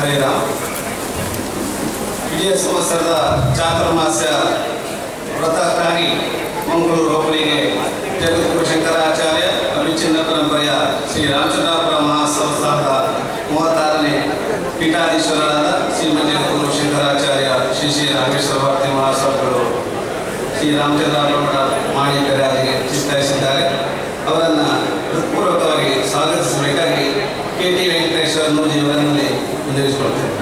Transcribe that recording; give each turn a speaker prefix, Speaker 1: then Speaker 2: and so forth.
Speaker 1: ಹರೇ ರಾಮ. ವಿಜಯ ಸಂವತ್ಸರದ ಚಾತುರ್ಮಾಸ್ಯ ವ್ರತಕ್ಕಾಗಿ ಮಂಗಳೂರು ಹೋಬಳಿಗೆ ಜಗದ್ಗುರು ಶಂಕರಾಚಾರ್ಯ ಅವಿಚ್ಛಿನ್ನ ಪರಂಪರೆಯ ಶ್ರೀ ರಾಮಚಂದ್ರಾಪುರ ಮಹಾಸಂಸ್ಥಾನದ 36ನೇ ಪೀಠಾಧೀಶ್ವರರಾದ ಶ್ರೀಮದ್ ಜಗದ್ಗುರು ಶಂಕರಾಚಾರ್ಯ ಶ್ರೀ ಶ್ರೀ ರಾಮೇಶ್ವರ ಭಾರತಿ ಮಹಾಸ್ವಾಮಿಗಳು ಶ್ರೀ ರಾಮಚಂದ್ರಾಪುರ ಮಠ ಮಾಣಿಕರಾಜಿಗೆ ಚಿತ್ತರಿಸಿದ್ದಾರೆ. ಅವರನ್ನು ಹೃತ್ಪೂರ್ವಕವಾಗಿ ಸ್ವಾಗತಿಸಬೇಕಾಗಿ ಕೆ ಟಿ ವೆಂಕಟೇಶ್ವರ ನೂಜಿಯವರನ್ನಲ್ಲಿ ಮುಂದುವರಿಸಿಕೊಳ್ತೇವೆ.